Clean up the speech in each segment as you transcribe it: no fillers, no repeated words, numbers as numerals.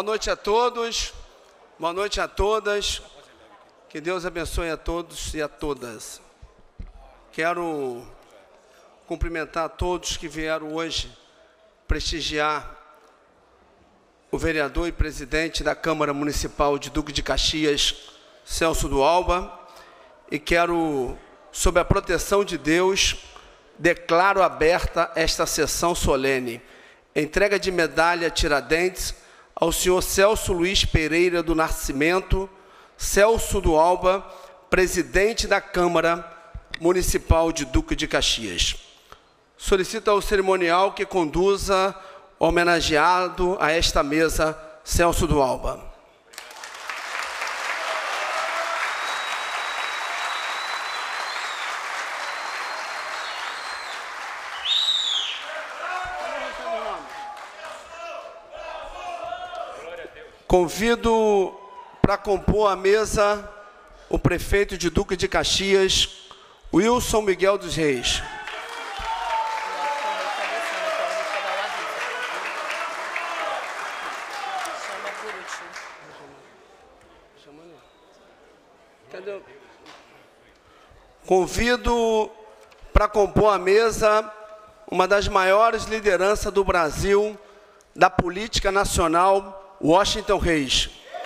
Boa noite a todos, boa noite a todas. Que Deus abençoe a todos e a todas. Quero cumprimentar a todos que vieram hoje prestigiar o vereador e presidente da Câmara Municipal de Duque de Caxias, Celso do Alba, e quero, sob a proteção de Deus, declaro aberta esta sessão solene. Entrega de medalha Tiradentes ao senhor Celso Luiz Pereira do Nascimento, Celso do Alba, presidente da Câmara Municipal de Duque de Caxias. Solicito ao cerimonial que conduza o homenageado a esta mesa, Celso do Alba. Convido para compor a mesa o prefeito de Duque de Caxias, Wilson Miguel dos Reis. Convido para compor a mesa uma das maiores lideranças do Brasil, da política nacional, Washington Reis.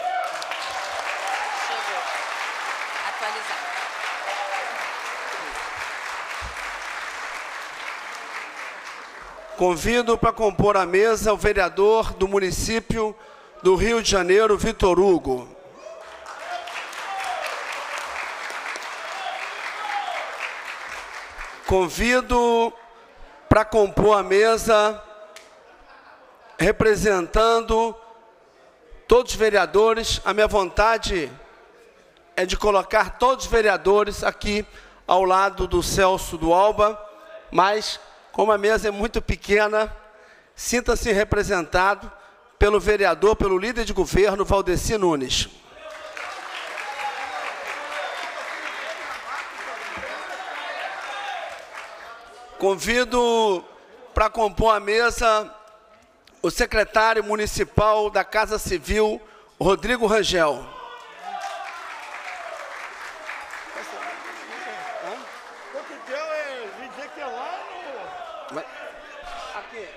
Convido para compor a mesa o vereador do município do Rio de Janeiro, Vitor Hugo. Convido para compor a mesa, representando todos os vereadores. A minha vontade é de colocar todos os vereadores aqui ao lado do Celso do Alba, mas como a mesa é muito pequena, sinta-se representado pelo vereador, pelo líder de governo, Valdeci Nunes. Convido para compor a mesa o secretário municipal da Casa Civil, Rodrigo Rangel. Aqui.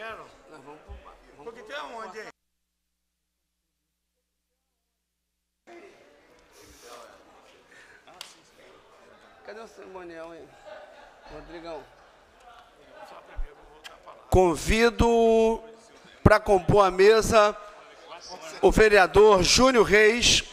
Cadê o cerimonial aí? Rodrigão. Convido para compor a mesa o vereador Júnior Reis.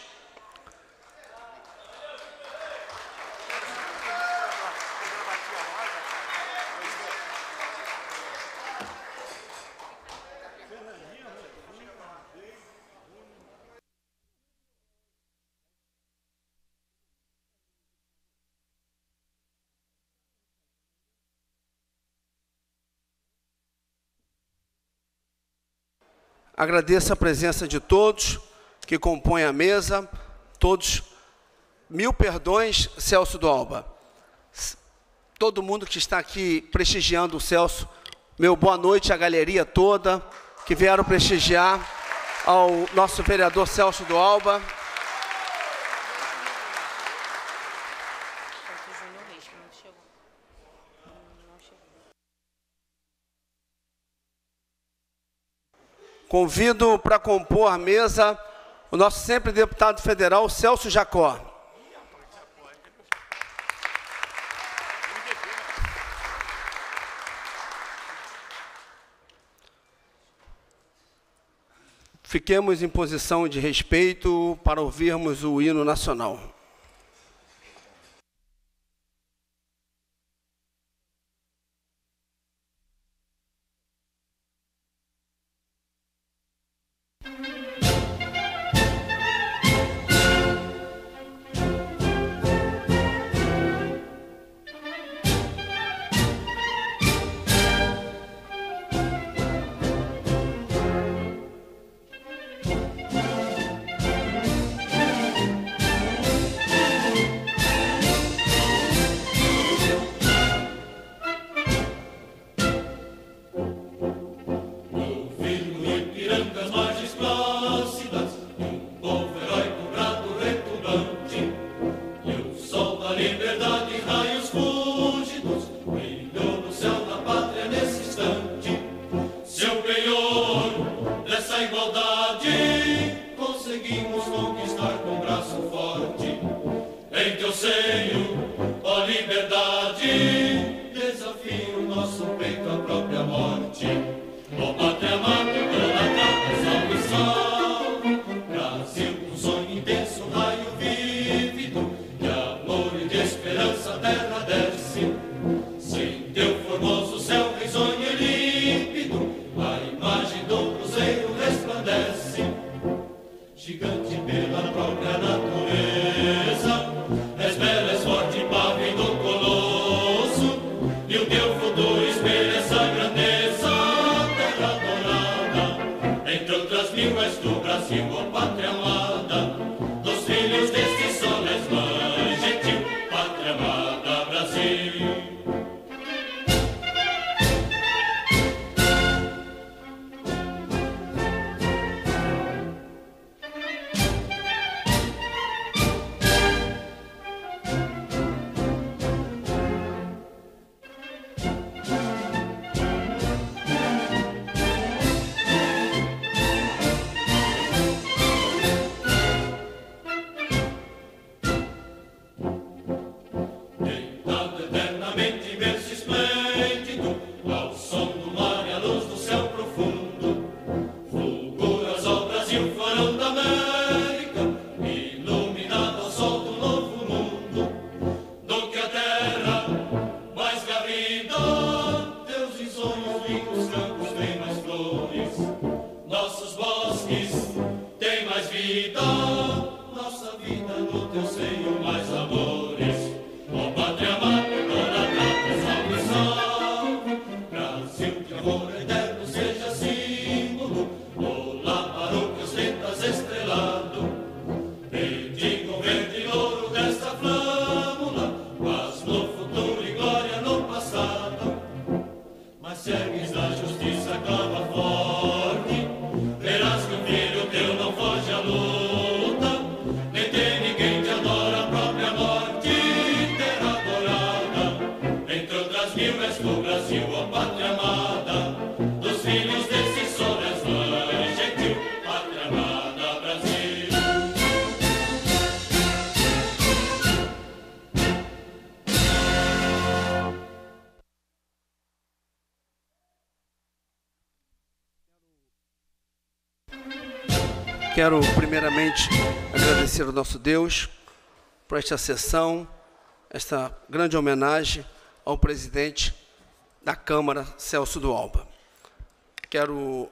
Agradeço a presença de todos que compõem a mesa, todos, mil perdões, Celso do Alba. Todo mundo que está aqui prestigiando o Celso, meu boa noite à galeria toda, que vieram prestigiar ao nosso vereador Celso do Alba. Convido para compor a mesa o nosso sempre deputado federal, Celso Jacó. Fiquemos em posição de respeito para ouvirmos o hino nacional. Irangas mais explode. em teu seio, ó liberdade, desafio nosso peito à própria morte. Ó pátria amada, toda capa, salve, salve. Brasil, um sonho intenso, um raio vívido, de amor e de esperança a terra desce. Sem teu formoso céu risonho e límpido, a imagem do cruzeiro resplandece. Gigante pela própria natureza, és bela, és forte, pavio do colosso, e o teu futuro espelha essa grandeza. Terra dourada, entre outras mil és do Brasil, ó pátria amada, dos filhos deste sol és mãe gentil, pátria amada, Brasil. Quero primeiramente agradecer ao nosso Deus por esta sessão, esta grande homenagem ao presidente da Câmara, Celso do Alba. Quero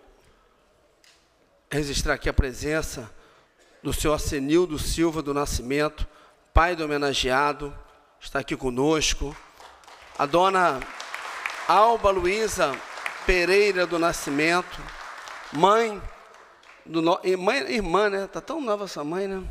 registrar aqui a presença do senhor Acenildo Silva do Nascimento, pai do homenageado, está aqui conosco. A dona Alba Luísa Pereira do Nascimento, mãe irmã, né? Está tão nova essa mãe, né?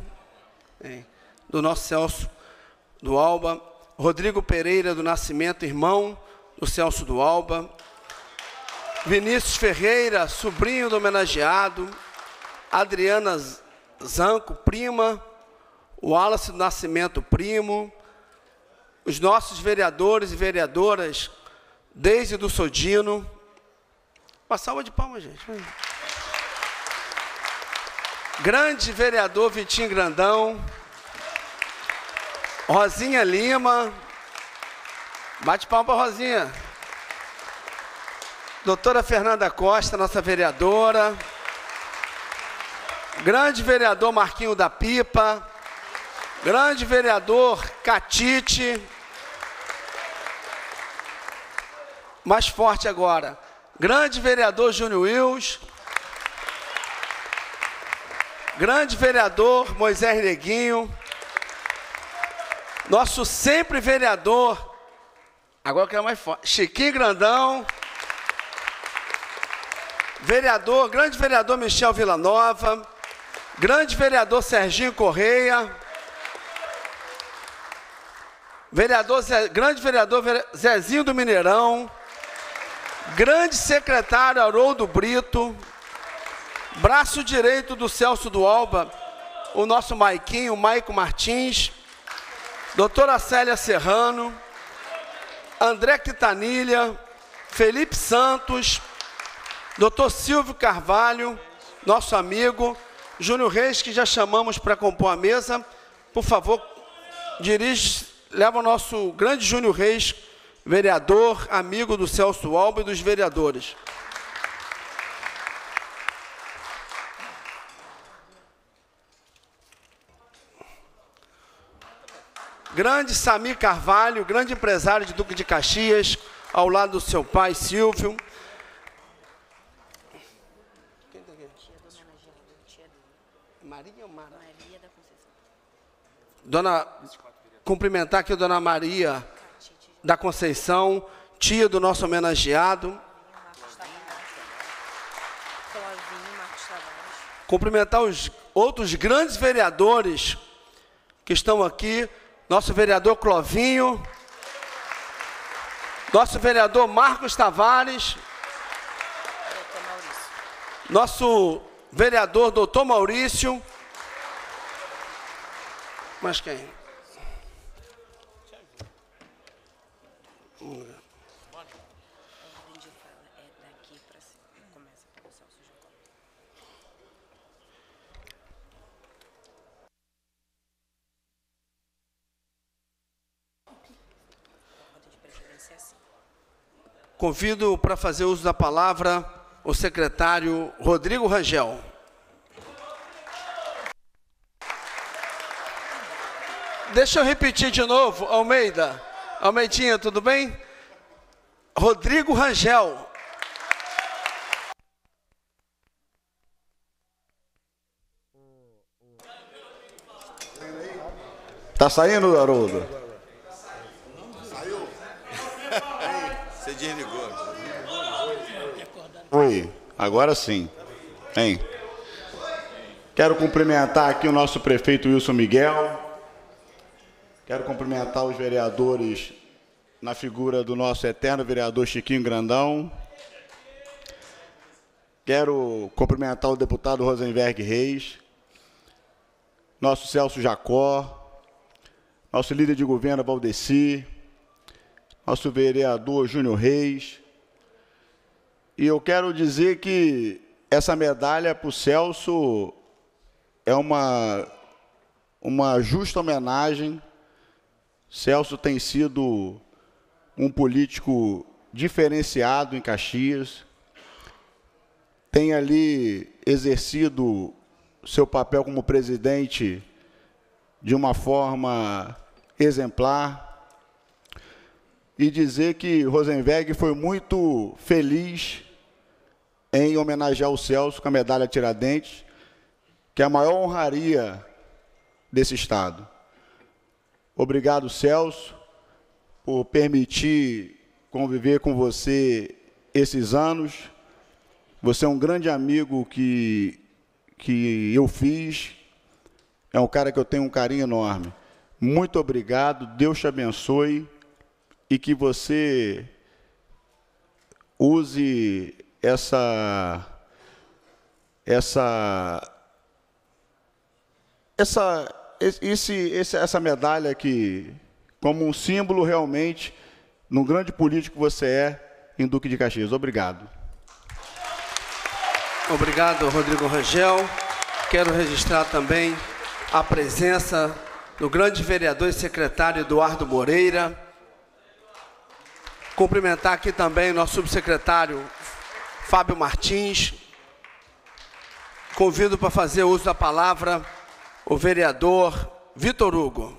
Do nosso Celso do Alba. Rodrigo Pereira do Nascimento, irmão do Celso do Alba. Vinícius Ferreira, sobrinho do homenageado. Adriana Zanco, prima. O Wallace do Nascimento, primo. Os nossos vereadores e vereadoras, Deise do Sodino. Uma salva de palmas, gente. Grande vereador Vitinho Grandão, Rosinha Lima, bate palma para Rosinha. Doutora Fernanda Costa, nossa vereadora. Grande vereador Marquinho da Pipa. Grande vereador Catite. Mais forte agora. Grande vereador Júnior Wills. Grande vereador Moisés Neguinho, nosso sempre vereador, agora eu quero mais forte, Chiquinho Grandão, vereador, grande vereador Michel Villanova, grande vereador Serginho Correia, grande vereador Zezinho do Mineirão, grande secretário Haroldo Brito, braço direito do Celso do Alba, o nosso Maiquinho, Maico Martins, doutora Célia Serrano, André Quitanilha, Felipe Santos, doutor Silvio Carvalho, nosso amigo, Júnior Reis, que já chamamos para compor a mesa. Por favor, leva o nosso grande Júnior Reis, vereador, amigo do Celso Alba e dos vereadores. Grande Samir Carvalho, grande empresário de Duque de Caxias, ao lado do seu pai, Silvio. Maria ou Mara? Maria da Conceição. Cumprimentar aqui a dona Maria da Conceição, tia do nosso homenageado. Cumprimentar os outros grandes vereadores que estão aqui. Nosso vereador Clovinho, nosso vereador Marcos Tavares, nosso vereador doutor Maurício, mas quem? Convido para fazer uso da palavra o secretário Rodrigo Rangel. Deixa eu repetir de novo, Almeida. Almeidinha, tudo bem? Rodrigo Rangel. Tá saindo, Haroldo? Saiu? Você desligou. Oi, agora sim. Hein? Quero cumprimentar aqui o nosso prefeito Wilson Miguel. Quero cumprimentar os vereadores na figura do nosso eterno vereador Chiquinho Grandão. Quero cumprimentar o deputado Rosenberg Reis, nosso Celso Jacó, nosso líder de governo Valdeci, nosso vereador Júnior Reis. E eu quero dizer que essa medalha para o Celso é uma justa homenagem. Celso tem sido um político diferenciado em Caxias, tem ali exercido seu papel como presidente de uma forma exemplar, e dizer que Rosenberg foi muito feliz em homenagear o Celso com a medalha Tiradentes, que é a maior honraria desse Estado. Obrigado, Celso, por permitir conviver com você esses anos. Você é um grande amigo que eu fiz, é um cara que eu tenho um carinho enorme. Muito obrigado, Deus te abençoe e que você use essa medalha aqui como um símbolo realmente num grande político que você é em Duque de Caxias. Obrigado. Obrigado, Rodrigo Rangel. Quero registrar também a presença do grande vereador e secretário Eduardo Moreira. Cumprimentar aqui também o nosso subsecretário Fábio Martins. Convido para fazer uso da palavra o vereador Vitor Hugo.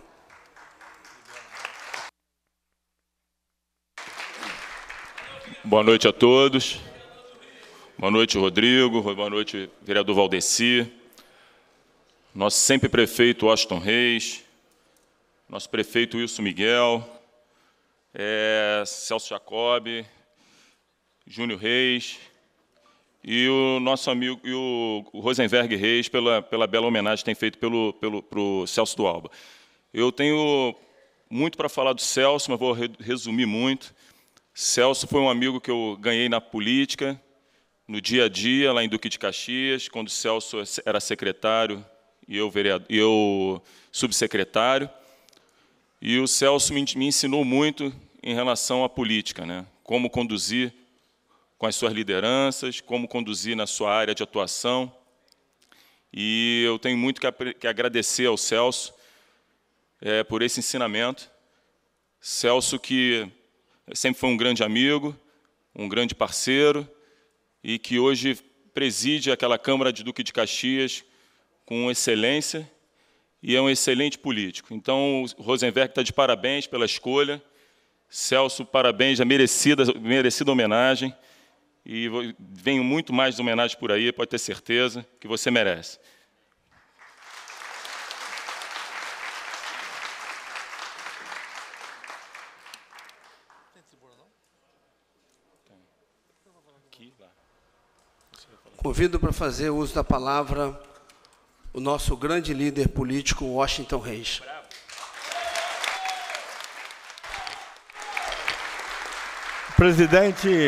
Boa noite a todos. Boa noite, Rodrigo. Boa noite, vereador Valdeci. Nosso sempre prefeito Washington Reis. Nosso prefeito Wilson Miguel. Celso Jacob. Júnior Reis. E o nosso amigo e o Rosenberg Reis pela bela homenagem que tem feito pro Celso do Alba. Eu tenho muito para falar do Celso, mas vou resumir muito. Celso foi um amigo que eu ganhei na política, no dia a dia, lá em Duque de Caxias, quando o Celso era secretário e eu subsecretário. E o Celso me ensinou muito em relação à política, né? Como conduzir com as suas lideranças, como conduzir na sua área de atuação. E eu tenho muito que agradecer ao Celso por esse ensinamento. Celso, que sempre foi um grande amigo, um grande parceiro, e que hoje preside aquela Câmara de Duque de Caxias com excelência e é um excelente político. Então, o Rosenberg está de parabéns pela escolha. Celso, parabéns, a merecida homenagem. E venho muito mais de homenagem por aí, pode ter certeza que você merece. Convido para fazer uso da palavra o nosso grande líder político, Washington Reis. Presidente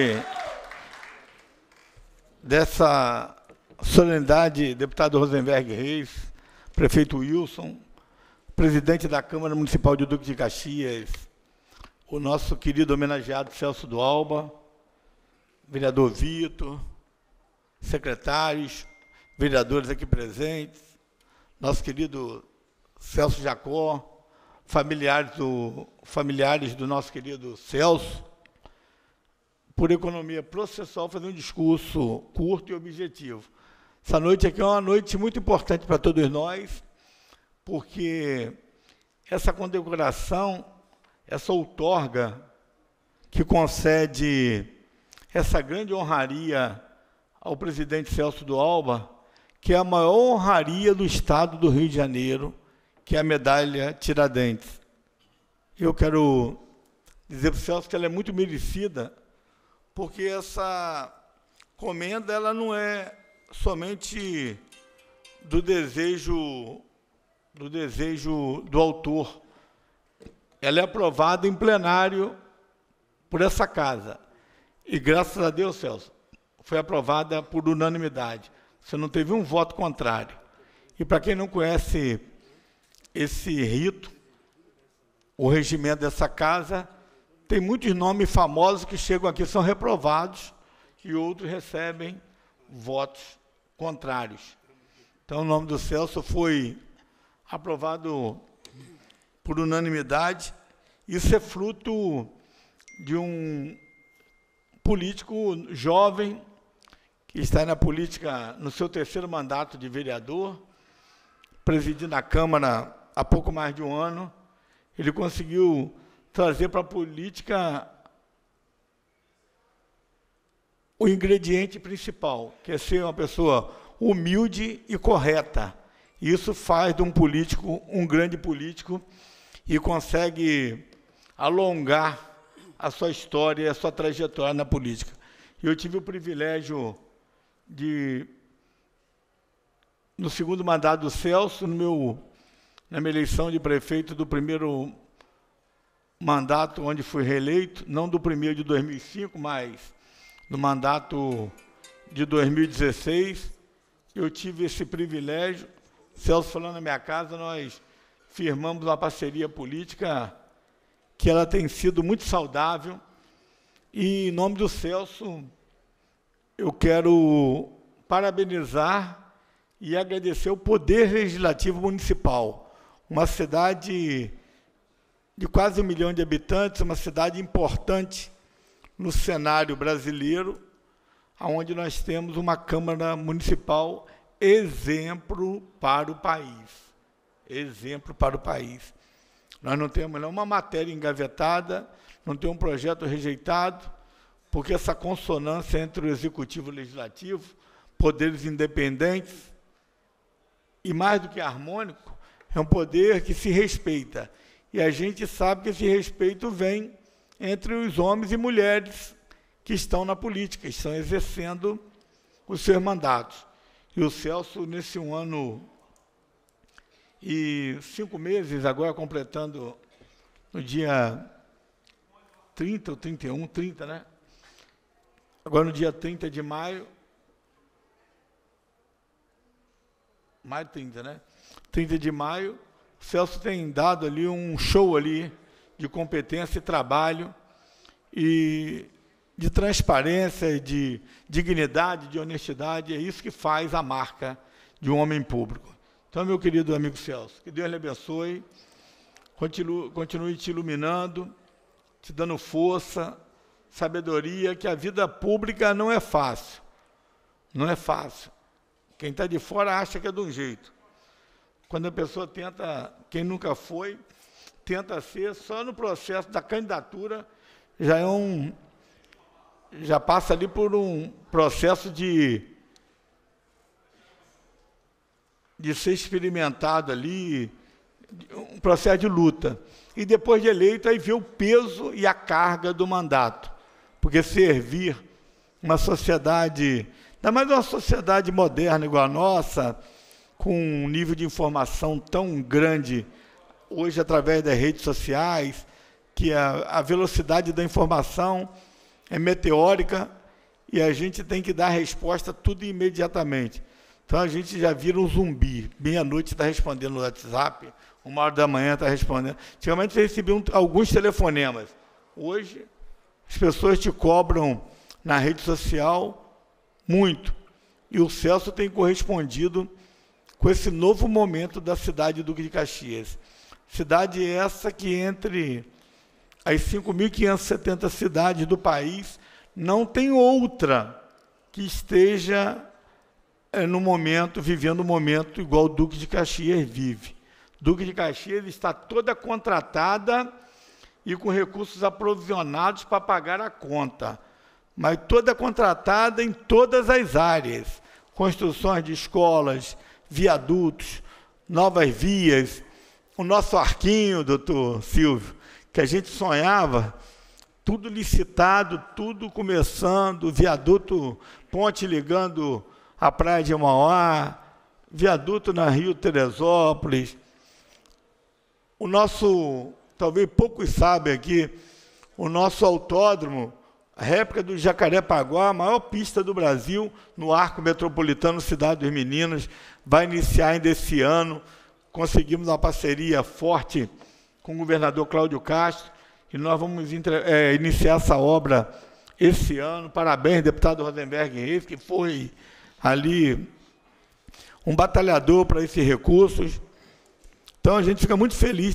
dessa solenidade, deputado Rosenberg Reis, prefeito Wilson, presidente da Câmara Municipal de Duque de Caxias, o nosso querido homenageado Celso do Alba, vereador Vitor, secretários, vereadores aqui presentes, nosso querido Celso Jacó, familiares do nosso querido Celso. Por economia processual, fazer um discurso curto e objetivo. Essa noite aqui é uma noite muito importante para todos nós, porque essa condecoração, essa outorga que concede essa grande honraria ao presidente Celso do Alba, que é a maior honraria do Estado do Rio de Janeiro, que é a medalha Tiradentes. Eu quero dizer para o Celso que ela é muito merecida, porque essa comenda ela não é somente do desejo do autor. Ela é aprovada em plenário por essa casa. E, graças a Deus, Celso, foi aprovada por unanimidade. Você não teve um voto contrário. E, para quem não conhece esse rito, o regimento dessa casa, tem muitos nomes famosos que chegam aqui, são reprovados, e outros recebem votos contrários. Então, o nome do Celso foi aprovado por unanimidade. Isso é fruto de um político jovem que está na política no seu 3º mandato de vereador, presidindo a Câmara há pouco mais de um ano. Ele conseguiu trazer para a política o ingrediente principal, que é ser uma pessoa humilde e correta. Isso faz de um político um grande político e consegue alongar a sua história e a sua trajetória na política. Eu tive o privilégio de, no 2º mandato do Celso, na minha eleição de prefeito do 1º mandato, onde fui reeleito, não do 1º de 2005, mas no mandato de 2016, eu tive esse privilégio. Celso falando na minha casa, nós firmamos uma parceria política que ela tem sido muito saudável. E, em nome do Celso, eu quero parabenizar e agradecer o Poder Legislativo Municipal, uma cidade de quase 1 milhão de habitantes, uma cidade importante no cenário brasileiro, onde nós temos uma Câmara Municipal exemplo para o país. Exemplo para o país. Nós não temos nenhuma matéria engavetada, não temos um projeto rejeitado, porque essa consonância entre o Executivo e o Legislativo, poderes independentes, e mais do que harmônico, é um poder que se respeita. E a gente sabe que esse respeito vem entre os homens e mulheres que estão na política, estão exercendo os seus mandatos. E o Celso, nesse 1 ano e 5 meses, agora completando no dia 30 ou 31, 30, né? Agora no dia 30 de maio, maio 30, né? 30 de maio, o Celso tem dado ali um show ali de competência e trabalho e de transparência, de dignidade, de honestidade. É isso que faz a marca de um homem público. Então, meu querido amigo Celso, que Deus lhe abençoe, continue te iluminando, te dando força, sabedoria, que a vida pública não é fácil. Não é fácil. Quem está de fora acha que é de um jeito. Quando a pessoa tenta, quem nunca foi, tenta ser, só no processo da candidatura já passa ali por um processo de ser experimentado ali, um processo de luta. E depois de eleito, aí vê o peso e a carga do mandato. Porque servir uma sociedade, ainda mais uma sociedade moderna igual a nossa, com um nível de informação tão grande, hoje através das redes sociais, que a velocidade da informação é meteórica e a gente tem que dar resposta tudo imediatamente. Então a gente já vira um zumbi. Meia-noite está respondendo no WhatsApp, 1h da manhã está respondendo. Antigamente você recebia alguns telefonemas. Hoje as pessoas te cobram na rede social muito. E o Celso tem correspondido com esse novo momento da cidade de Duque de Caxias. Cidade essa que entre as 5.570 cidades do país, não tem outra que esteja vivendo um momento igual o Duque de Caxias vive. Duque de Caxias está toda contratada e com recursos aprovisionados para pagar a conta, mas toda contratada em todas as áreas. Construções de escolas, viadutos, novas vias, o nosso arquinho, doutor Silvio, que a gente sonhava, tudo licitado, tudo começando, viaduto, ponte ligando a praia de Mauá, viaduto na Rio Teresópolis. O nosso, talvez poucos sabem aqui, o nosso autódromo, a réplica do Jacarepaguá, a maior pista do Brasil, no Arco Metropolitano Cidade dos Meninos, vai iniciar ainda esse ano. Conseguimos uma parceria forte com o governador Cláudio Castro, e nós vamos iniciar essa obra esse ano. Parabéns, deputado Rosenberg Reis, que foi ali um batalhador para esses recursos. Então, a gente fica muito feliz de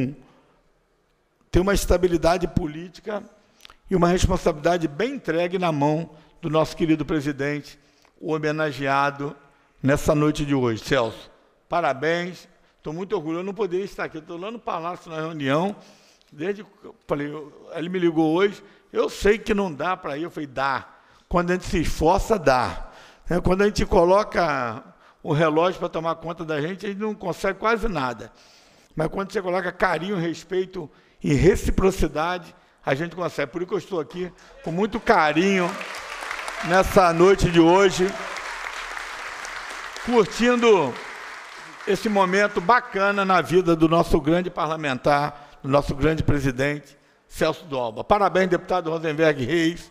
ter uma estabilidade política e uma responsabilidade bem entregue na mão do nosso querido presidente, o homenageado nessa noite de hoje. Celso, parabéns. Estou muito orgulhoso, eu não poderia estar aqui. Estou lá no Palácio, na reunião, desde que eu falei, ele me ligou hoje, eu sei que não dá para ir, eu falei, dá. Quando a gente se esforça, dá. Quando a gente coloca o relógio para tomar conta da gente, a gente não consegue quase nada. Mas quando você coloca carinho, respeito e reciprocidade, a gente consegue. Por isso que eu estou aqui com muito carinho nessa noite de hoje, curtindo esse momento bacana na vida do nosso grande parlamentar, do nosso grande presidente, Celso Dalba. Parabéns, deputado Rosenberg Reis,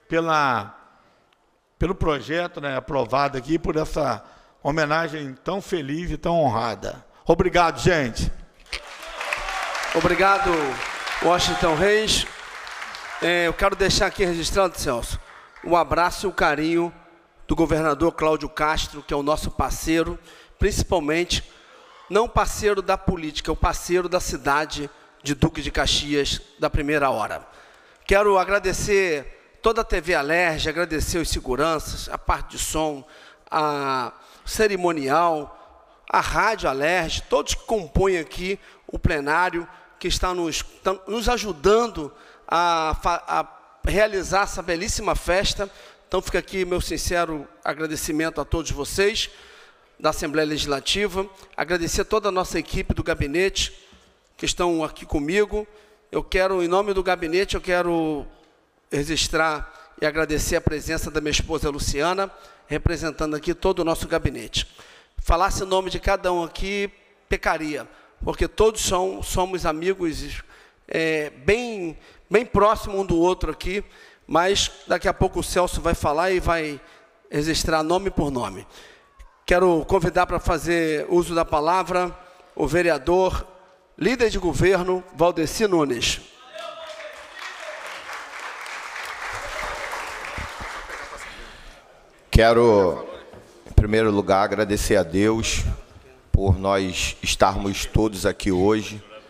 pelo projeto, né, aprovado aqui, por essa homenagem tão feliz e tão honrada. Obrigado, gente. Obrigado, Washington Reis. Eu quero deixar aqui registrado, Celso, o abraço e o carinho do governador Cláudio Castro, que é o nosso parceiro, principalmente, não parceiro da política, é o parceiro da cidade de Duque de Caxias, da primeira hora. Quero agradecer toda a TV Alerj, agradecer os seguranças, a parte de som, a cerimonial, a Rádio Alerj, todos que compõem aqui o plenário, que estão nos ajudando a realizar essa belíssima festa. Então, fica aqui meu sincero agradecimento a todos vocês da Assembleia Legislativa, agradecer toda a nossa equipe do gabinete que estão aqui comigo. Eu quero, em nome do gabinete, eu quero registrar e agradecer a presença da minha esposa Luciana, representando aqui todo o nosso gabinete. Falasse o nome de cada um aqui, pecaria, porque todos somos amigos bem próximos um do outro aqui, mas daqui a pouco o Celso vai falar e vai registrar nome por nome. Quero convidar para fazer uso da palavra o vereador, líder de governo, Valdeci Nunes. Quero, em primeiro lugar, agradecer a Deus por nós estarmos todos aqui hoje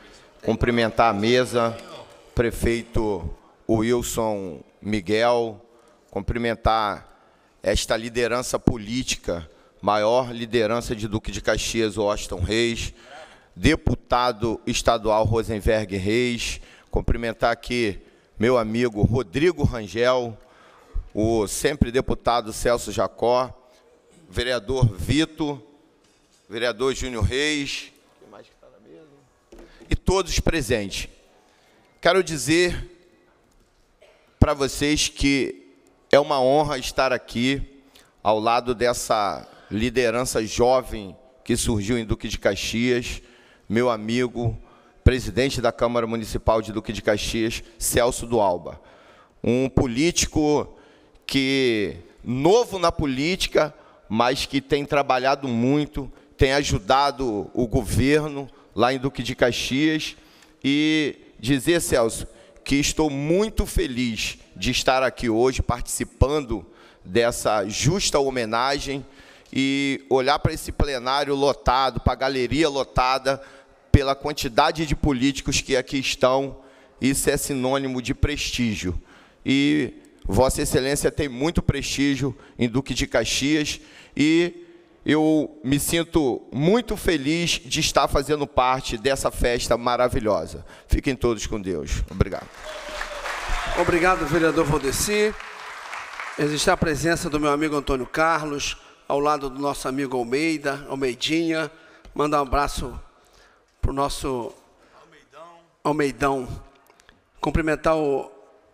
cumprimentar a mesa, prefeito Wilson Miguel, cumprimentar esta liderança política, maior liderança de Duque de Caxias, Washington Reis, deputado estadual Rosenberg Reis, cumprimentar aqui meu amigo Rodrigo Rangel, o sempre deputado Celso Jacó, vereador Vitor, vereador Júnior Reis, quem mais que está na mesa? E todos presentes. Quero dizer para vocês que é uma honra estar aqui ao lado dessa liderança jovem que surgiu em Duque de Caxias, meu amigo, presidente da Câmara Municipal de Duque de Caxias, Celso do Alba. Um político que, novo na política, mas que tem trabalhado muito, tem ajudado o governo lá em Duque de Caxias. E dizer, Celso, que estou muito feliz de estar aqui hoje participando dessa justa homenagem e olhar para esse plenário lotado, para a galeria lotada, pela quantidade de políticos que aqui estão. Isso é sinônimo de prestígio. E Vossa Excelência tem muito prestígio em Duque de Caxias e eu me sinto muito feliz de estar fazendo parte dessa festa maravilhosa. Fiquem todos com Deus. Obrigado. Obrigado, vereador Valdeci. Existe a presença do meu amigo Antônio Carlos, ao lado do nosso amigo Almeidinha. Manda um abraço para o nosso Almeidão. Cumprimentar o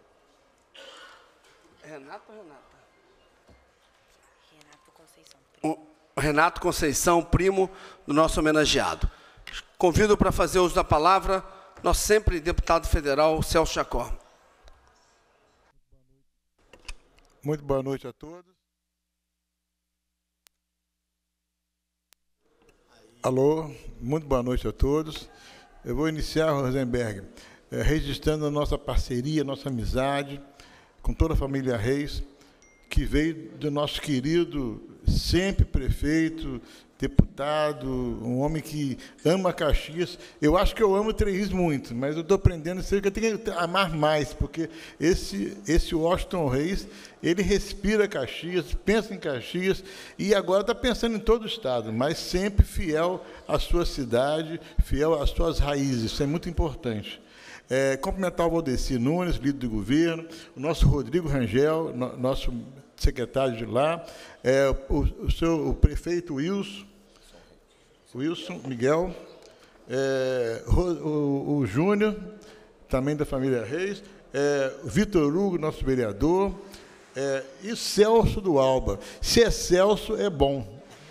Renato Conceição, primo do nosso homenageado. Convido para fazer uso da palavra nosso sempre deputado federal, Celso Jacó. Muito boa noite a todos. Alô, muito boa noite a todos. Eu vou iniciar, Rosenberg, registrando a nossa parceria, nossa amizade com toda a família Reis, que veio do nosso querido, sempre prefeito, deputado, um homem que ama Caxias. Eu acho que eu amo Três muito, mas eu estou aprendendo que eu tenho que amar mais, porque esse Washington Reis, ele respira Caxias, pensa em Caxias, e agora está pensando em todo o estado, mas sempre fiel à sua cidade, fiel às suas raízes. Isso é muito importante. Cumprimentar o Valdeci Nunes, líder do governo, o nosso Rodrigo Rangel, nosso secretário de lá, o prefeito Wilson Miguel, o Júnior, também da família Reis, Vitor Hugo, nosso vereador, e Celso do Alba. Se é Celso, é bom.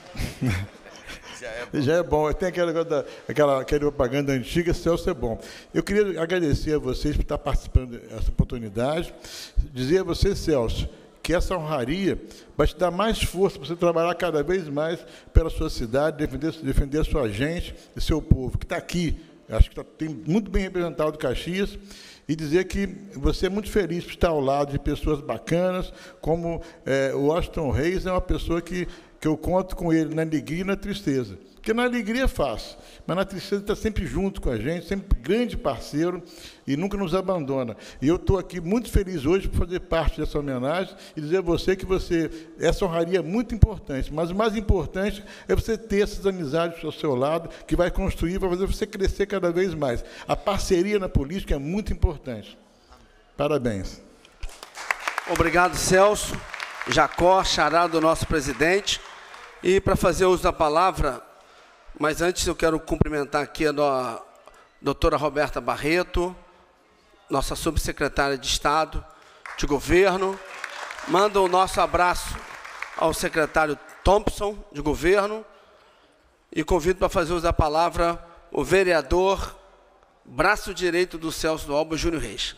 Já é bom. Tem aquela propaganda antiga, Celso é bom. Eu queria agradecer a vocês por estar participando dessa oportunidade, dizer a você, Celso, que essa honraria vai te dar mais força para você trabalhar cada vez mais pela sua cidade, defender a sua gente e seu povo, que está aqui, acho que tem muito bem representado Caxias, e dizer que você é muito feliz por estar ao lado de pessoas bacanas, como o Washington Reis é uma pessoa que eu conto com ele na alegria e na tristeza. Porque na alegria é fácil, mas na tristeza está sempre junto com a gente, sempre grande parceiro e nunca nos abandona. E eu estou aqui muito feliz hoje por fazer parte dessa homenagem e dizer a você que essa honraria é muito importante, mas o mais importante é você ter essas amizades ao seu lado, que vai construir, vai fazer você crescer cada vez mais. A parceria na política é muito importante. Parabéns. Obrigado, Celso. Jacó, xará do nosso presidente. E para fazer uso da palavra, mas antes eu quero cumprimentar aqui a doutora Roberta Barreto, nossa subsecretária de Estado de Governo. Manda o nosso abraço ao secretário Thompson, de Governo. E convido para fazer uso da palavra o vereador, braço direito do Celso do Alba, Júnior Reis.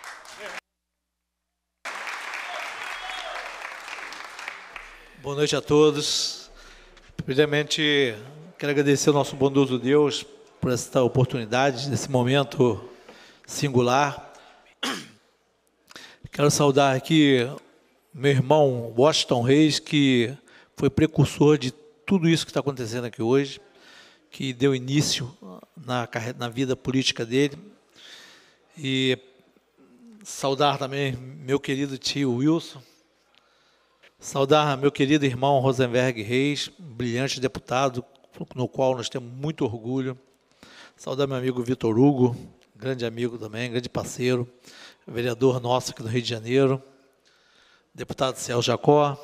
Boa noite a todos. Primeiramente, quero agradecer ao nosso bondoso Deus por esta oportunidade, nesse momento singular. Quero saudar aqui meu irmão Washington Reis, que foi precursor de tudo isso que está acontecendo aqui hoje, que deu início na vida política dele. E saudar também meu querido tio Wilson, saudar meu querido irmão Rosenberg Reis, brilhante deputado, no qual nós temos muito orgulho. Saudar meu amigo Vitor Hugo, grande amigo também, grande parceiro, vereador nosso aqui do Rio de Janeiro, deputado Celso Jacó.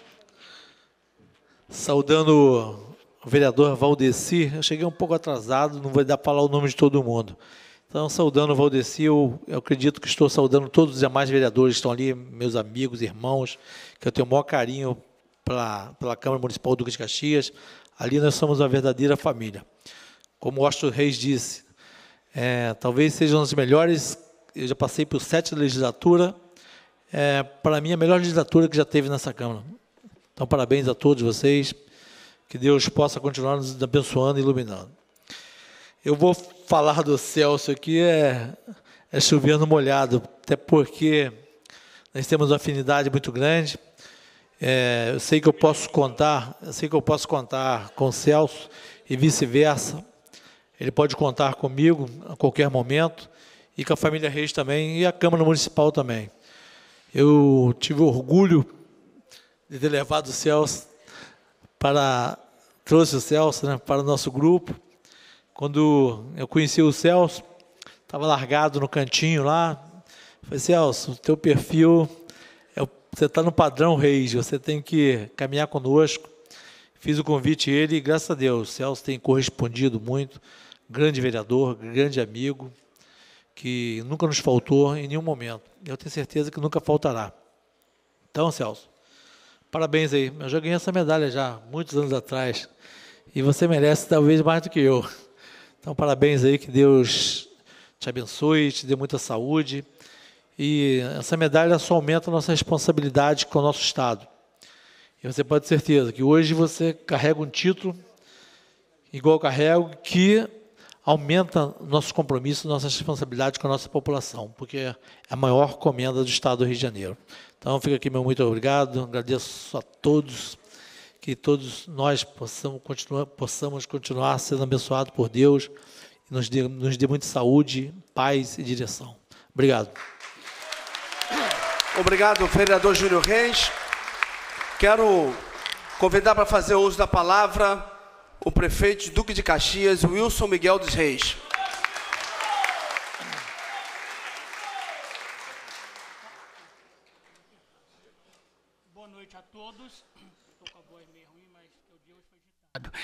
Saudando o vereador Valdeci, eu cheguei um pouco atrasado, não vou dar para falar o nome de todo mundo. Então, saudando o Valdeci, eu acredito que estou saudando todos os demais vereadores que estão ali, meus amigos, irmãos, que eu tenho o maior carinho pela Câmara Municipal do Duque de Caxias. Ali nós somos uma verdadeira família. Como o Austin Reis disse, talvez sejam as melhores, eu já passei por 7 legislaturas, para mim a melhor legislatura que já teve nessa Câmara. Então, parabéns a todos vocês, que Deus possa continuar nos abençoando e iluminando. Eu vou falar do Celso aqui, chover no molhado, até porque nós temos uma afinidade muito grande. Eu sei que eu posso contar com o Celso e vice-versa. Ele pode contar comigo a qualquer momento, e com a família Reis também, e a Câmara Municipal também. Eu tive orgulho de ter levado o Celso trouxe o Celso, né, para o nosso grupo. Quando eu conheci o Celso, estava largado no cantinho lá. Falei, Celso, o teu perfil, você está no padrão Reis, você tem que caminhar conosco. Fiz o convite a ele e, graças a Deus, o Celso tem correspondido muito. Grande vereador, grande amigo, que nunca nos faltou em nenhum momento. Eu tenho certeza que nunca faltará. Então, Celso, parabéns aí. Eu já ganhei essa medalha já, muitos anos atrás. E você merece talvez mais do que eu. Então, parabéns aí, que Deus te abençoe, te dê muita saúde. E essa medalha só aumenta a nossa responsabilidade com o nosso Estado. E você pode ter certeza que hoje você carrega um título, igual eu carrego, que aumenta nosso compromisso, nossa responsabilidade com a nossa população, porque é a maior comenda do Estado do Rio de Janeiro. Então, fica aqui meu muito obrigado, agradeço a todos, que todos nós possamos continuar sendo abençoados por Deus, e nos dê muita saúde, paz e direção. Obrigado. Obrigado, vereador Júnior Reis. Quero convidar para fazer uso da palavra o prefeito de Duque de Caxias, Wilson Miguel dos Reis. Boa noite a todos. Estou com a voz meio ruim, mas o dia hoje foi agitado.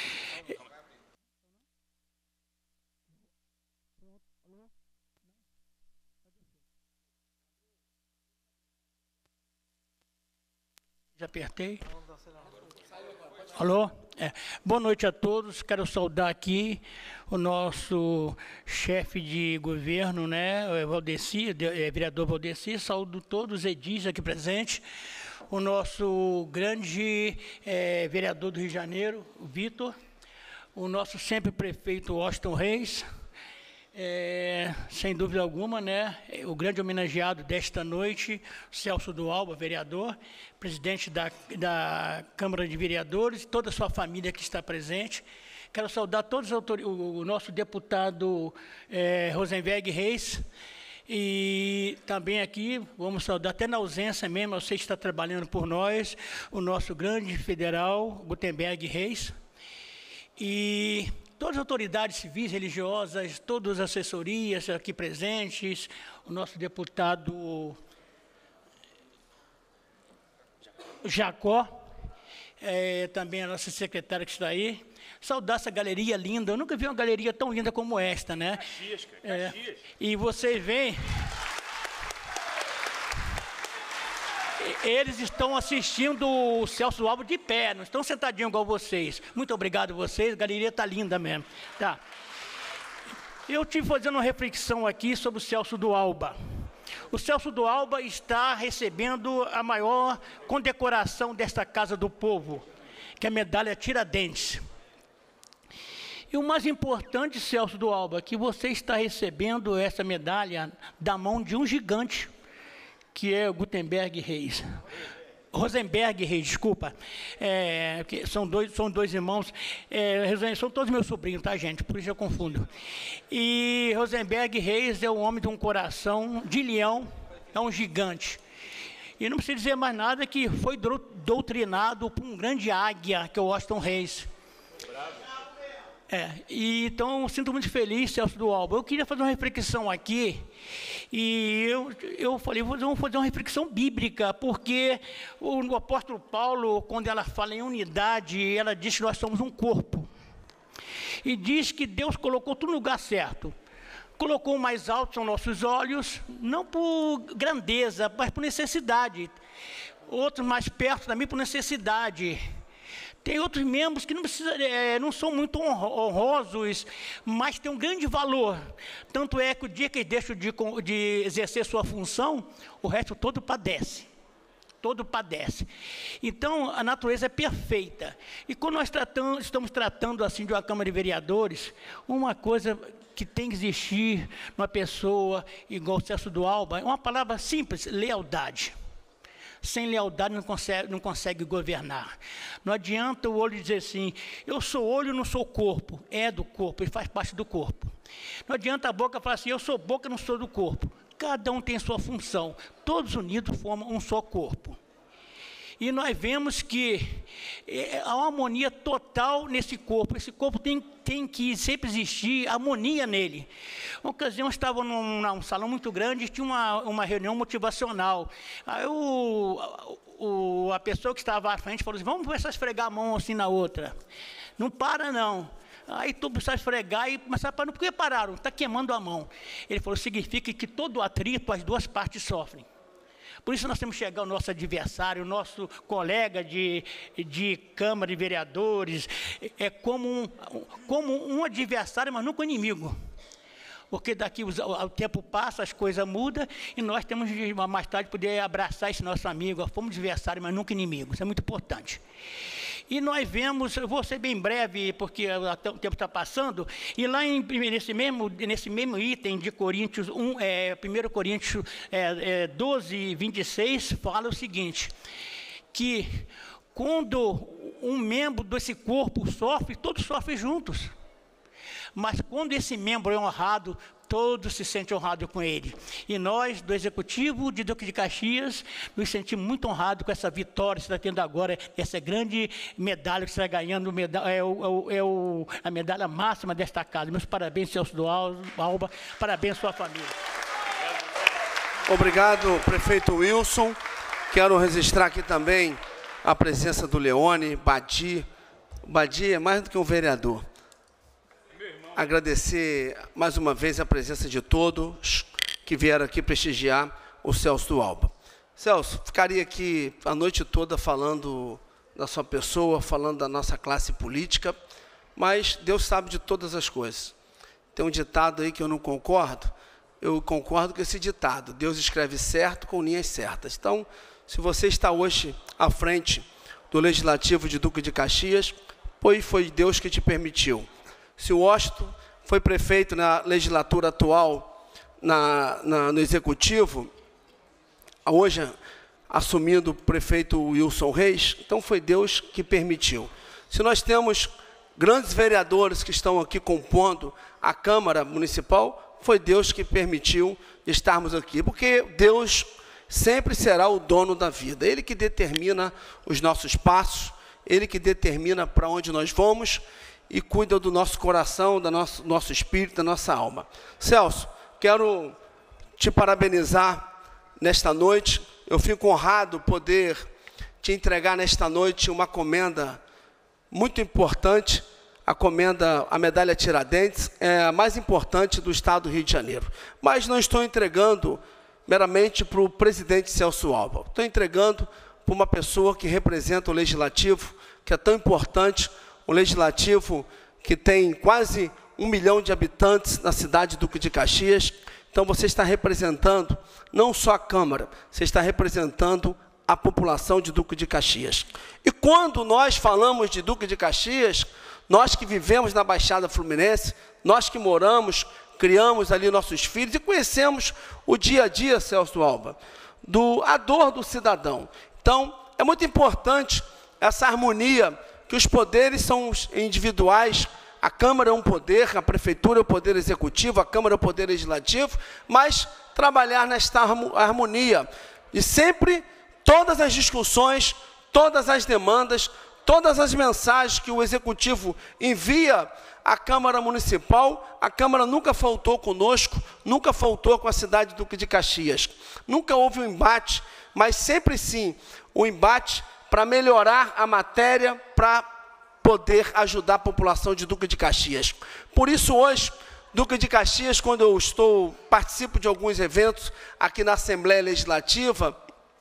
Já apertei? Alô? Boa noite a todos. Quero saudar aqui o nosso chefe de governo, né, Valdeci, vereador Valdeci. Saúdo todos os edis aqui presentes. O nosso grande vereador do Rio de Janeiro, o Vitor. O nosso sempre prefeito Austin Reis. Sem dúvida alguma, né, o grande homenageado desta noite, Celso do Alba, vereador, presidente da Câmara de Vereadores, toda a sua família que está presente. Quero saudar todos o nosso deputado Rosenberg Reis, e também aqui, vamos saudar, até na ausência mesmo, eu sei que está trabalhando por nós, o nosso grande federal, Gutenberg Reis, e todas as autoridades civis, religiosas, todas as assessorias aqui presentes, o nosso deputado Jacó, também a nossa secretária que está aí. Saudar essa galeria linda. Eu nunca vi uma galeria tão linda como esta, né? Caxias, cara, Caxias. E vocês veem... Eles estão assistindo o Celso Alba de pé, não estão sentadinhos igual vocês. Muito obrigado a vocês, a galeria está linda mesmo. Tá. Eu estive fazendo uma reflexão aqui sobre o Celso do Alba. O Celso do Alba está recebendo a maior condecoração desta Casa do Povo, que é a medalha Tiradentes. E o mais importante, Celso do Alba, é que você está recebendo essa medalha da mão de um gigante, que é o Gutenberg Reis. Rosenberg Reis, desculpa, que são dois irmãos, são todos meus sobrinhos, tá, gente? Por isso eu confundo. E Rosenberg Reis é um homem de um coração de leão, é um gigante. E não preciso dizer mais nada que foi doutrinado por um grande águia, que é o Washington Reis. E então, sinto muito feliz, Celso do Alba. Eu queria fazer uma reflexão aqui, e eu falei, vamos fazer uma reflexão bíblica, porque o apóstolo Paulo, quando ela fala em unidade, ela diz que nós somos um corpo. E diz que Deus colocou tudo no lugar certo. Colocou o mais alto são nossos olhos, não por grandeza, mas por necessidade. Outros mais perto também por necessidade. Tem outros membros que não são muito honrosos, mas têm um grande valor. Tanto é que o dia que eles deixam de exercer sua função, o resto todo padece. Todo padece. Então, a natureza é perfeita. E quando nós estamos tratando assim de uma Câmara de Vereadores, uma coisa que tem que existir numa pessoa igual o Celso do Alba é uma palavra simples: lealdade. Sem lealdade não consegue governar. Não adianta o olho dizer assim, eu sou olho, não sou corpo. É do corpo, ele faz parte do corpo. Não adianta a boca falar assim, eu sou boca, não sou do corpo. Cada um tem sua função. Todos unidos formam um só corpo. E nós vemos que há uma harmonia total nesse corpo. Esse corpo tem que sempre existir harmonia nele. Uma ocasião, eu estava num salão muito grande e tinha uma reunião motivacional. Aí a pessoa que estava à frente falou assim, vamos começar a esfregar a mão assim na outra. Não para, não. Aí tu precisa esfregar e começar a parar. Por que pararam? Está queimando a mão. Ele falou, significa que todo atrito, as duas partes sofrem. Por isso nós temos que chegar ao nosso adversário, o nosso colega de Câmara de Vereadores, como um adversário, mas nunca um inimigo. Porque daqui o tempo passa, as coisas mudam, e nós temos de mais tarde poder abraçar esse nosso amigo. Fomos adversários, mas nunca inimigos. Isso é muito importante. E nós vemos, eu vou ser bem breve, porque o tempo está passando, e lá nesse mesmo item de Coríntios 1, 1 Coríntios 12, 26, fala o seguinte, que quando um membro desse corpo sofre, todos sofrem juntos. Mas quando esse membro é honrado, todos se sentem honrados com ele. E nós, do Executivo de Duque de Caxias, nos sentimos muito honrados com essa vitória que você está tendo agora, essa grande medalha que você está ganhando, a medalha máxima desta casa. Meus parabéns, Celso do Alba, parabéns à sua família. Obrigado, prefeito Wilson. Quero registrar aqui também a presença do Leone, Badi. Badi é mais do que um vereador. Agradecer mais uma vez a presença de todos que vieram aqui prestigiar o Celso do Alba. Celso, ficaria aqui a noite toda falando da sua pessoa, falando da nossa classe política, mas Deus sabe de todas as coisas. Tem um ditado aí que eu não concordo, eu concordo com esse ditado, Deus escreve certo com linhas certas. Então, se você está hoje à frente do Legislativo de Duque de Caxias, pois foi Deus que te permitiu. Se o Washington foi prefeito na legislatura atual, no Executivo, hoje assumindo o prefeito Wilson Reis, então foi Deus que permitiu. Se nós temos grandes vereadores que estão aqui compondo a Câmara Municipal, foi Deus que permitiu estarmos aqui, porque Deus sempre será o dono da vida, Ele que determina os nossos passos, Ele que determina para onde nós vamos, e cuida do nosso coração, do nosso espírito, da nossa alma. Celso, quero te parabenizar nesta noite. Eu fico honrado poder te entregar nesta noite uma comenda muito importante. A medalha Tiradentes é a mais importante do estado do Rio de Janeiro. Mas não estou entregando meramente para o presidente Celso Alba. Estou entregando para uma pessoa que representa o Legislativo, que é tão importante, um legislativo que tem quase 1 milhão de habitantes na cidade de Duque de Caxias. Então, você está representando não só a Câmara, você está representando a população de Duque de Caxias. E quando nós falamos de Duque de Caxias, nós que vivemos na Baixada Fluminense, nós que moramos, criamos ali nossos filhos e conhecemos o dia a dia, Celso Alba, a dor do cidadão. Então, é muito importante essa harmonia, que os poderes são individuais, a Câmara é um poder, a Prefeitura é o poder executivo, a Câmara é o poder legislativo, mas trabalhar nesta harmonia. E sempre, todas as discussões, todas as demandas, todas as mensagens que o Executivo envia à Câmara Municipal, a Câmara nunca faltou conosco, nunca faltou com a cidade de Duque de Caxias. Nunca houve um embate, mas sempre sim, um embate para melhorar a matéria, para poder ajudar a população de Duque de Caxias. Por isso, hoje, Duque de Caxias, quando eu participo de alguns eventos aqui na Assembleia Legislativa,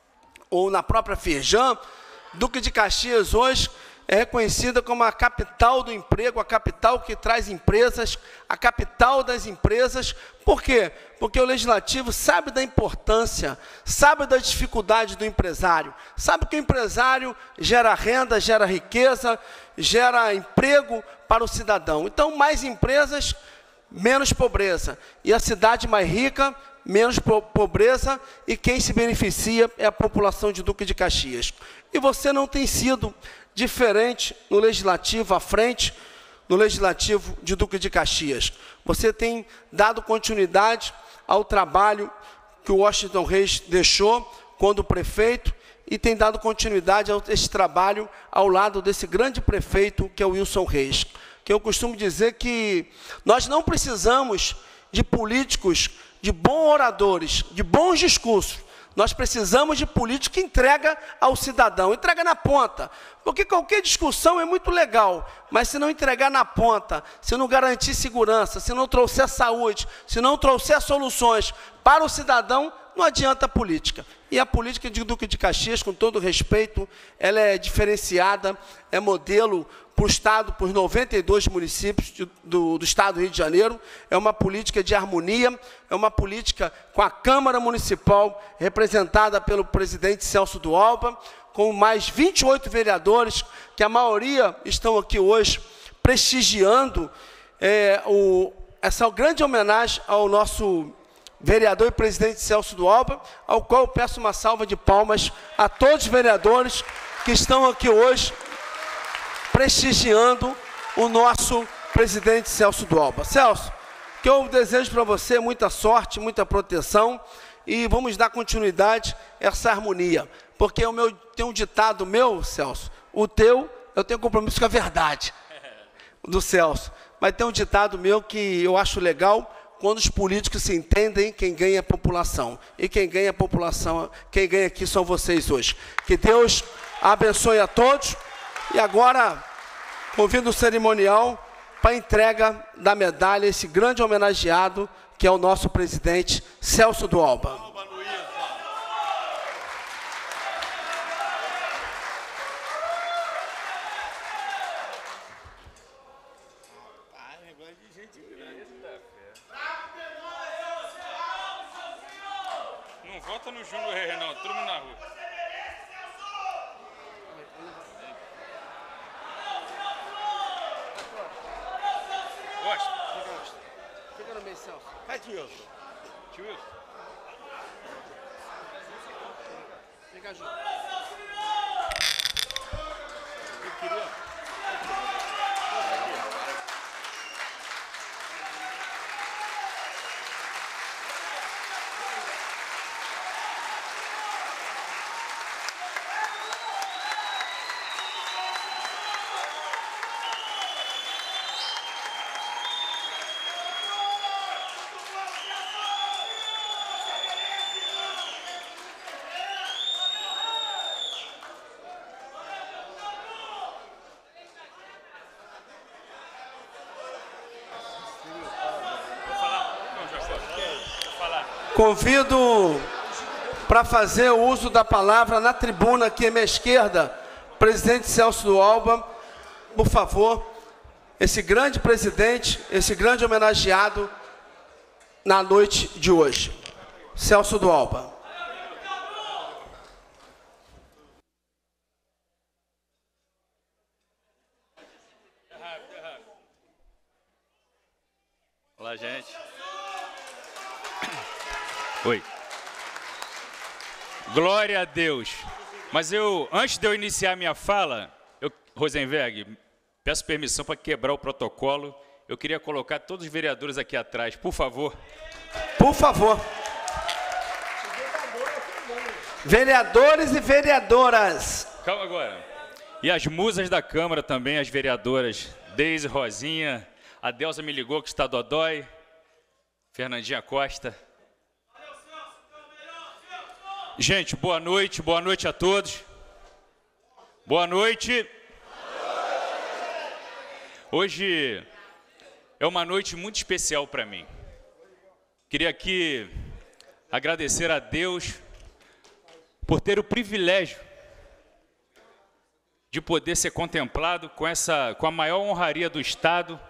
ou na própria Firjan, Duque de Caxias hoje é reconhecida como a capital do emprego, a capital que traz empresas, a capital das empresas. Por quê? Porque o Legislativo sabe da importância, sabe da dificuldade do empresário, sabe que o empresário gera renda, gera riqueza, gera emprego para o cidadão. Então, mais empresas, menos pobreza. E a cidade mais rica, menos pobreza, e quem se beneficia é a população de Duque de Caxias. E você não tem sido diferente no Legislativo à frente, no Legislativo de Duque de Caxias. Você tem dado continuidade ao trabalho que o Washington Reis deixou quando prefeito, e tem dado continuidade a esse trabalho ao lado desse grande prefeito, que é o Wilson Reis. Que eu costumo dizer que nós não precisamos de políticos, de bons oradores, de bons discursos. Nós precisamos de político que entrega ao cidadão, entrega na ponta. Porque qualquer discussão é muito legal, mas se não entregar na ponta, se não garantir segurança, se não trouxer saúde, se não trouxer soluções para o cidadão, não adianta a política. E a política de Duque de Caxias, com todo respeito, ela é diferenciada, é modelo para o Estado, para os 92 municípios do Estado do Rio de Janeiro. É uma política de harmonia, é uma política com a Câmara Municipal, representada pelo presidente Celso do Alba, com mais 28 vereadores, que a maioria estão aqui hoje prestigiando essa grande homenagem ao nosso vereador e presidente Celso do Alba, ao qual eu peço uma salva de palmas a todos os vereadores que estão aqui hoje prestigiando o nosso presidente Celso do Alba. Celso, que eu desejo para você é muita sorte, muita proteção, e vamos dar continuidade a essa harmonia. Porque tem um ditado meu, Celso, o teu, eu tenho compromisso com a verdade do Celso, mas tem um ditado meu que eu acho legal, quando os políticos se entendem, quem ganha é a população. E quem ganha a população, quem ganha aqui são vocês hoje. Que Deus abençoe a todos. E agora, convido o cerimonial para a entrega da medalha, esse grande homenageado, que é o nosso presidente Celso do Alba. Não vota no Júnior Reis, não. Todo mundo na rua. Gosta? Fica no meio, Celso. Vai, tio. Tio Wilson. Fica junto. Eu queria... Convido para fazer o uso da palavra na tribuna aqui à minha esquerda, presidente Celso do Alba, por favor, esse grande presidente, esse grande homenageado na noite de hoje. Celso do Alba. Olá, gente. Oi. Glória a Deus. Mas antes de eu iniciar minha fala, Rosenberg, peço permissão para quebrar o protocolo. Eu queria colocar todos os vereadores aqui atrás, por favor. Por favor. Vereadores e vereadoras. Calma agora. E as musas da Câmara também, as vereadoras Deise, Rosinha, a Delza me ligou que está dodói, Fernandinha Costa. Gente, boa noite a todos. Boa noite. Hoje é uma noite muito especial para mim. Queria aqui agradecer a Deus por ter o privilégio de poder ser contemplado com a maior honraria do Estado.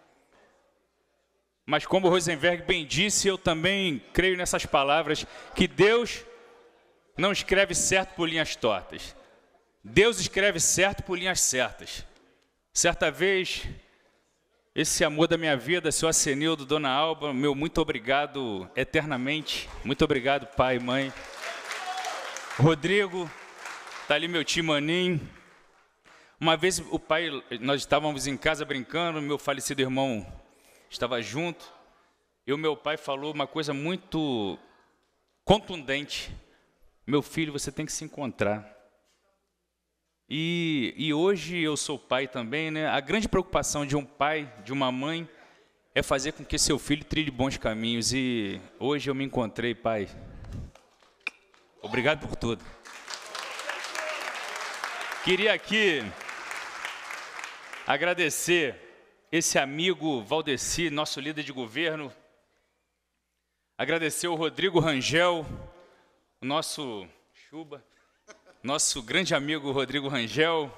Mas como o Rosenberg bem disse, eu também creio nessas palavras, que Deus não escreve certo por linhas tortas. Deus escreve certo por linhas certas. Certa vez, esse amor da minha vida, seu Acenildo, Dona Alba, meu muito obrigado eternamente. Muito obrigado, pai e mãe. Rodrigo, tá ali meu tio Maninho. Uma vez nós estávamos em casa brincando, meu falecido irmão estava junto, e o meu pai falou uma coisa muito contundente: meu filho, você tem que se encontrar. E hoje eu sou pai também, né? A grande preocupação de um pai, de uma mãe, é fazer com que seu filho trilhe bons caminhos. E hoje eu me encontrei, pai. Obrigado por tudo. Queria aqui agradecer esse amigo Valdeci, nosso líder de governo. Agradecer o Rodrigo Rangel, o nosso Chuba, nosso grande amigo Rodrigo Rangel.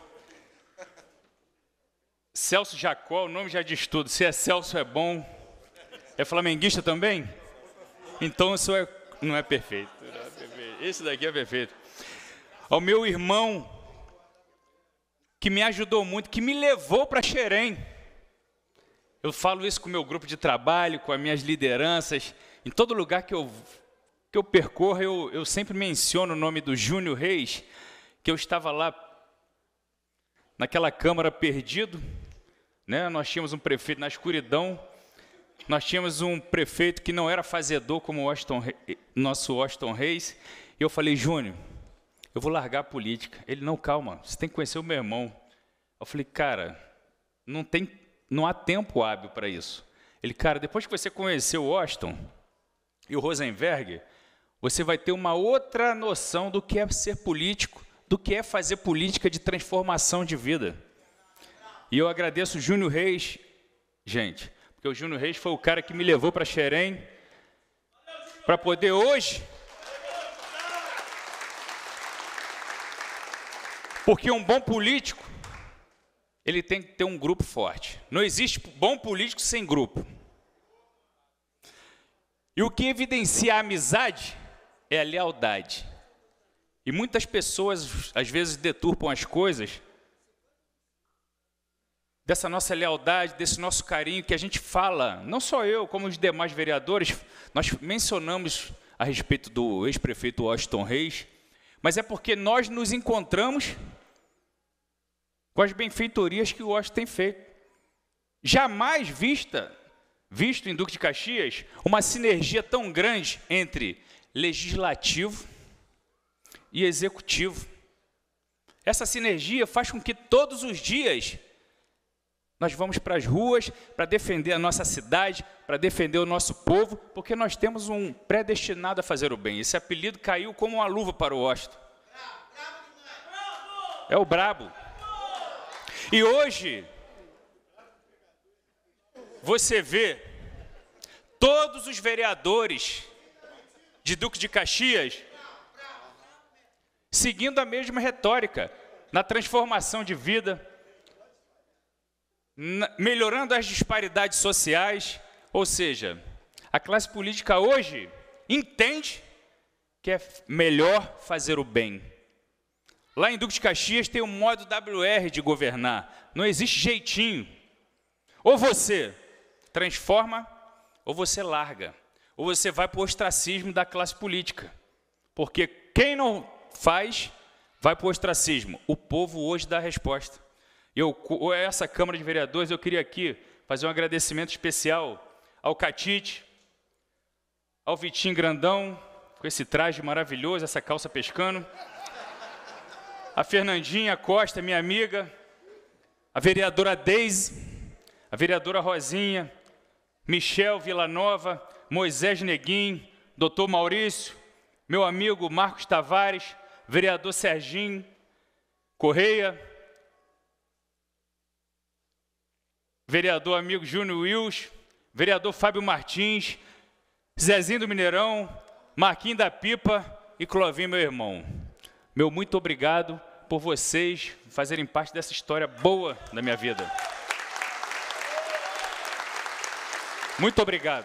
Celso Jacó, o nome já diz tudo. Se é Celso, é bom. É flamenguista também? Então isso não é perfeito. Esse daqui é perfeito. Ao meu irmão, que me ajudou muito, que me levou para Xerém. Eu falo isso com o meu grupo de trabalho, com as minhas lideranças. Em todo lugar que eu percorro, eu sempre menciono o nome do Júnior Reis, que eu estava lá naquela Câmara perdido, né? Nós tínhamos um prefeito na escuridão, nós tínhamos um prefeito que não era fazedor como o nosso Washington Reis, e eu falei: Júnior, eu vou largar a política. Ele: não, calma, você tem que conhecer o meu irmão. Eu falei: cara, não há tempo hábil para isso. Ele: cara, depois que você conhecer o Washington e o Rosenberg, você vai ter uma outra noção do que é ser político, do que é fazer política de transformação de vida. E eu agradeço o Júnior Reis, gente, porque o Júnior Reis foi o cara que me levou para Xerém, para poder hoje... Porque um bom político, ele tem que ter um grupo forte. Não existe bom político sem grupo. E o que evidencia a amizade é a lealdade. E muitas pessoas, às vezes, deturpam as coisas dessa nossa lealdade, desse nosso carinho que a gente fala, não só eu, como os demais vereadores, nós mencionamos a respeito do ex-prefeito Washington Reis, mas é porque nós nos encontramos com as benfeitorias que o Washington tem feito. Jamais visto em Duque de Caxias uma sinergia tão grande entre legislativo e executivo. Essa sinergia faz com que todos os dias nós vamos para as ruas para defender a nossa cidade, para defender o nosso povo, porque nós temos um predestinado a fazer o bem. Esse apelido caiu como uma luva para o Washington. É o brabo. E hoje, você vê todos os vereadores de Duque de Caxias seguindo a mesma retórica, na transformação de vida, melhorando as disparidades sociais, ou seja, a classe política hoje entende que é melhor fazer o bem. Lá em Duque de Caxias tem o modo WR de governar, não existe jeitinho. Ou você transforma, ou você larga, ou você vai para o ostracismo da classe política. Porque quem não faz, vai para o ostracismo. O povo hoje dá a resposta. Essa Câmara de Vereadores, eu queria aqui fazer um agradecimento especial ao Catite, ao Vitinho Grandão, com esse traje maravilhoso, essa calça pescando, a Fernandinha Costa, minha amiga, a vereadora Deise, a vereadora Rosinha, Michel Villanova, Moisés Neguim, doutor Maurício, meu amigo Marcos Tavares, vereador Serginho Correia, vereador amigo Júnior Wills, vereador Fábio Martins, Zezinho do Mineirão, Marquinhos da Pipa e Clovinho, meu irmão. Meu muito obrigado por vocês fazerem parte dessa história boa da minha vida. Muito obrigado.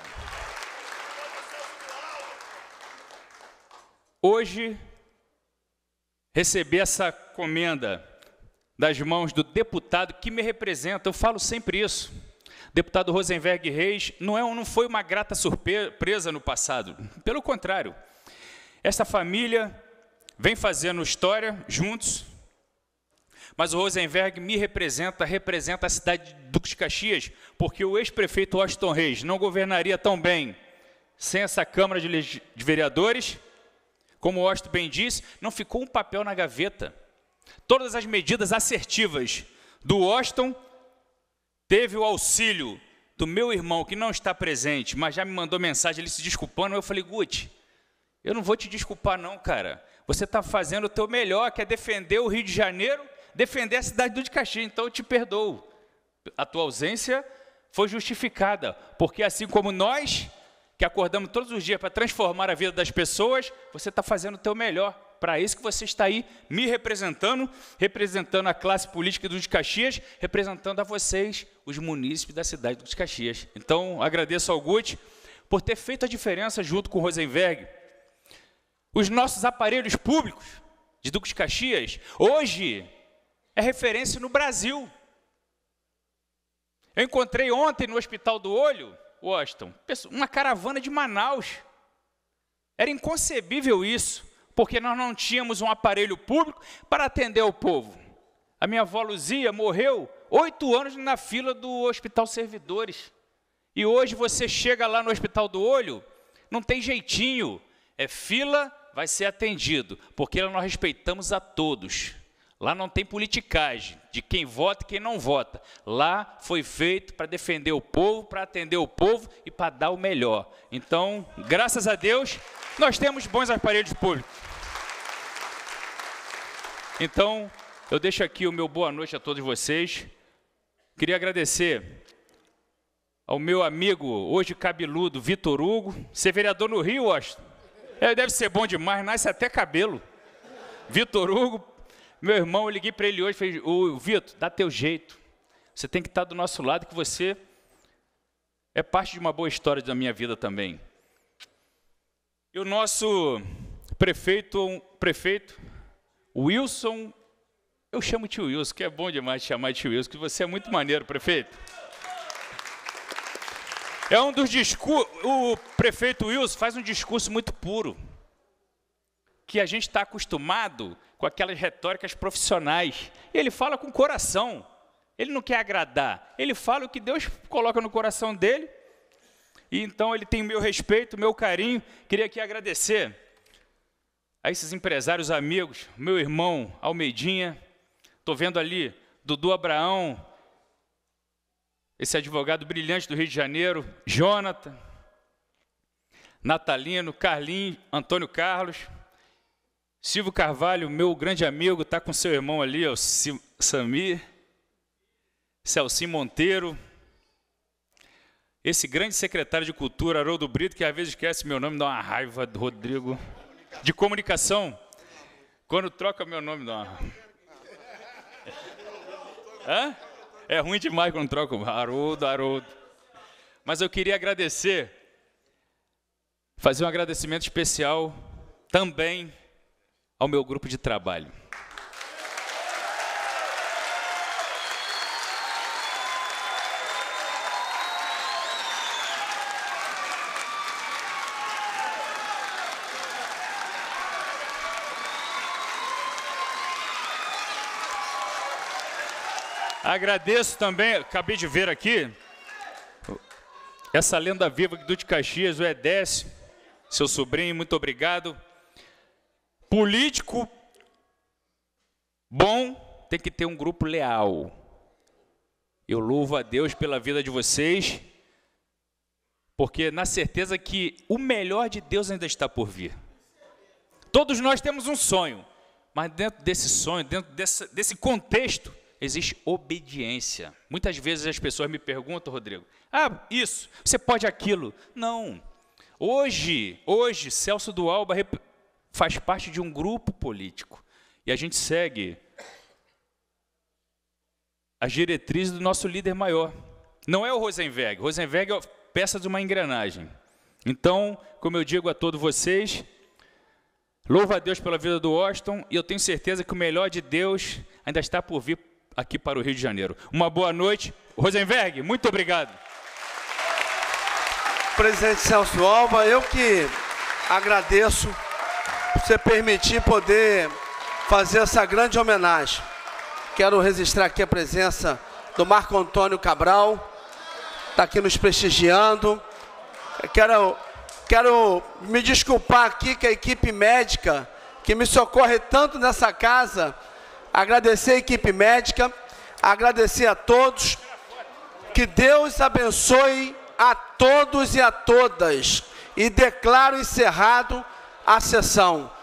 Hoje, recebi essa comenda das mãos do deputado que me representa, eu falo sempre isso. Deputado Rosenberg Reis não foi uma grata surpresa no passado, pelo contrário. Essa família vem fazendo história juntos, mas o Rosenberg me representa a cidade de Duque de Caxias, porque o ex-prefeito Washington Reis não governaria tão bem sem essa Câmara de Vereadores. Como o Washington bem disse, não ficou um papel na gaveta. Todas as medidas assertivas do Washington teve o auxílio do meu irmão, que não está presente, mas já me mandou mensagem, ele se desculpando. Eu falei, Guti, eu não vou te desculpar não, cara. Você está fazendo o teu melhor, que é defender o Rio de Janeiro, defender a cidade de Duque de Caxias, então eu te perdoo. A tua ausência foi justificada, porque assim como nós, que acordamos todos os dias para transformar a vida das pessoas, você está fazendo o teu melhor. Para isso que você está aí me representando, representando a classe política do Duque de Caxias, representando a vocês, os munícipes da cidade do Duque de Caxias. Então, agradeço ao Guti por ter feito a diferença junto com o Rosenberg. Os nossos aparelhos públicos de Duque de Caxias, hoje, é referência no Brasil. Eu encontrei ontem no Hospital do Olho, Washington, uma caravana de Manaus. Era inconcebível isso, porque nós não tínhamos um aparelho público para atender o povo. A minha avó Luzia morreu 8 anos na fila do Hospital Servidores. E hoje você chega lá no Hospital do Olho, não tem jeitinho, é fila, vai ser atendido, porque lá nós respeitamos a todos. Lá não tem politicagem de quem vota e quem não vota. Lá foi feito para defender o povo, para atender o povo e para dar o melhor. Então, graças a Deus, nós temos bons aparelhos públicos. Então, eu deixo aqui o meu boa noite a todos vocês. Queria agradecer ao meu amigo, hoje cabeludo, Vitor Hugo. Ser vereador no Rio, Washington, deve ser bom demais, nasce até cabelo. Vitor Hugo, meu irmão, eu liguei para ele hoje e falei, ô Vitor, dá teu jeito. Você tem que estar do nosso lado, que você é parte de uma boa história da minha vida também. E o nosso prefeito Wilson, eu chamo tio Wilson, que é bom demais te chamar de tio Wilson, que você é muito maneiro, prefeito. É um dos discursos, o prefeito Wilson faz um discurso muito puro, que a gente está acostumado com aquelas retóricas profissionais. Ele fala com o coração, ele não quer agradar, ele fala o que Deus coloca no coração dele, e então ele tem o meu respeito, o meu carinho. Queria aqui agradecer a esses empresários amigos, meu irmão Almeidinha, estou vendo ali Dudu Abraão, esse advogado brilhante do Rio de Janeiro, Jonathan, Natalino, Carlinhos, Antônio Carlos, Silvio Carvalho, meu grande amigo, está com seu irmão ali, o Samir, Celcinho Monteiro, esse grande secretário de Cultura, Haroldo Brito, que às vezes esquece meu nome, dá uma raiva do Rodrigo, de comunicação, quando troca meu nome, dá uma... Hã? É ruim demais quando troca o Haroldo. Mas eu queria agradecer, fazer um agradecimento especial também ao meu grupo de trabalho. Agradeço também, acabei de ver aqui, essa lenda viva do de Caxias, o Edécio, seu sobrinho, muito obrigado. Político bom tem que ter um grupo leal. Eu louvo a Deus pela vida de vocês, porque na certeza que o melhor de Deus ainda está por vir. Todos nós temos um sonho, mas dentro desse sonho, dentro desse contexto, existe obediência. Muitas vezes as pessoas me perguntam, Rodrigo, isso, você pode aquilo. Não. Hoje, Celso do Alba faz parte de um grupo político. E a gente segue as diretrizes do nosso líder maior. Não é o Rosenberg. Rosenberg é peça de uma engrenagem. Então, como eu digo a todos vocês, louvo a Deus pela vida do Washington e eu tenho certeza que o melhor de Deus ainda está por vir aqui para o Rio de Janeiro. Uma boa noite. Rosenberg, muito obrigado. Presidente Celso Alba, eu que agradeço por você permitir poder fazer essa grande homenagem. Quero registrar aqui a presença do Marco Antônio Cabral, está aqui nos prestigiando. Quero me desculpar aqui com a equipe médica que me socorre tanto nessa casa, agradecer a equipe médica, agradecer a todos, que Deus abençoe a todos e a todas, e declaro encerrado a sessão.